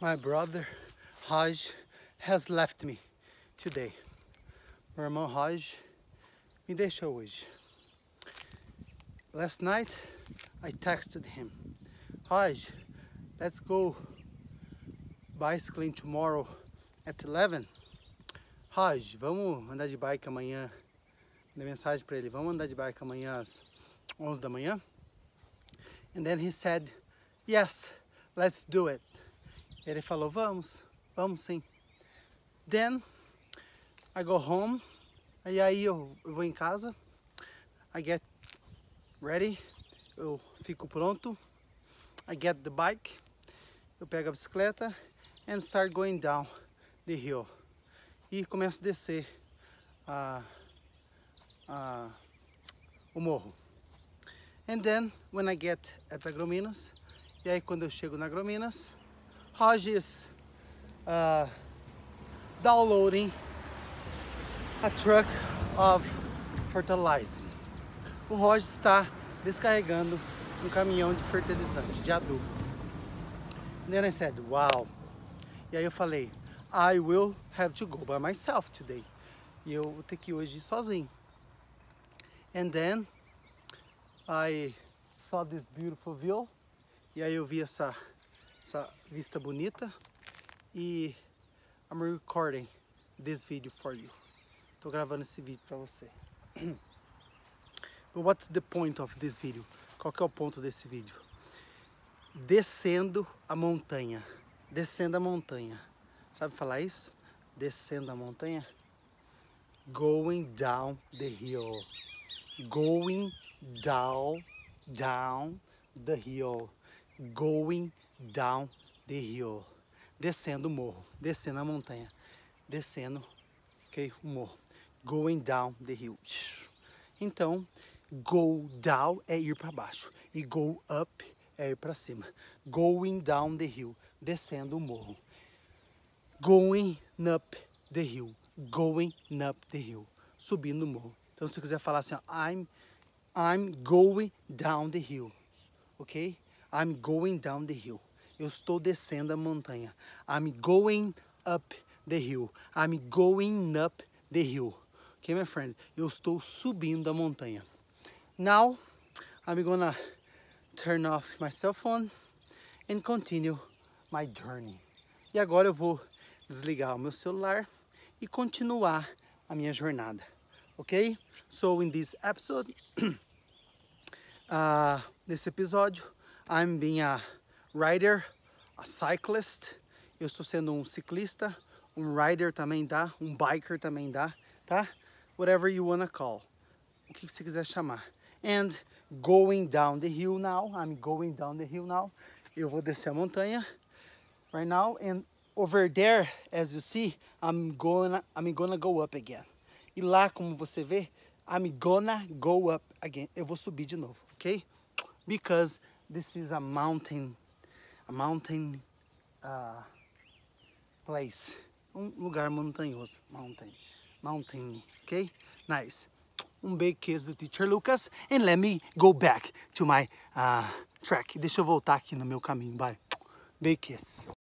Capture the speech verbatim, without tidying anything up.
My brother Raj has left me today. Meu irmão Raj me deixou hoje. Last night I texted him, Raj, let's go bicycling tomorrow at eleven. Raj, vamos andar de bike amanhã. Mandei mensagem para ele, vamos andar de bike amanhã às onze da manhã? And then he said, yes, let's do it. Ele falou, vamos, vamos sim. Then I go home, e aí eu, eu vou em casa, I get ready, eu fico pronto, I get the bike, eu pego a bicicleta and start going down the hill. E começo a descer a, a, o morro. And then when I get at Agrominas, e aí quando eu chego na Agrominas, Raj is uh, downloading a truck of fertilizing. O Raj está descarregando um caminhão de fertilizante, de adubo. And then I said, wow. E aí eu falei, I will have to go by myself today. E eu vou ter que ir hoje sozinho. And then I saw this beautiful view. E aí eu vi essa essa vista bonita e I'm recording this video for you. Tô gravando esse vídeo para você. But what's the point of this video? Qual que é o ponto desse vídeo? Descendo a montanha. Descendo a montanha. Sabe falar isso? Descendo a montanha. Going down the hill. Going down, down the hill. Going down the hill. Descendo o morro. Descendo a montanha. Descendo, ok, o morro. Going down the hill. Então, go down é ir para baixo. E go up é ir para cima. Going down the hill. Descendo o morro. Going up the hill. Going up the hill. Subindo o morro. Então, se você quiser falar assim, ó, I'm, I'm going down the hill. Ok? I'm going down the hill. Eu estou descendo a montanha. I'm going up the hill. I'm going up the hill. Okay, my friend? Eu estou subindo a montanha. Now, I'm gonna turn off my cell phone and continue my journey. E agora eu vou desligar o meu celular e continuar a minha jornada. Ok? So, in this episode, uh, nesse episódio, I'm being a rider, a cyclist. Eu estou sendo um ciclista, um rider também dá, um biker também dá, tá? Whatever you wanna call. O que você quiser chamar. And going down the hill now. I'm going down the hill now. Eu vou descer a montanha right now. And over there, as you see, I'm gonna, I'm gonna go up again. E lá, como você vê, I'm gonna go up again. Eu vou subir de novo, ok? Because this is a mountain, a mountain uh, place. Um lugar montanhoso. Mountain. Mountain, ok? Nice. Um big kiss do Teacher Lucas. And let me go back to my uh, track. Deixa eu voltar aqui no meu caminho. Bye. Big kiss.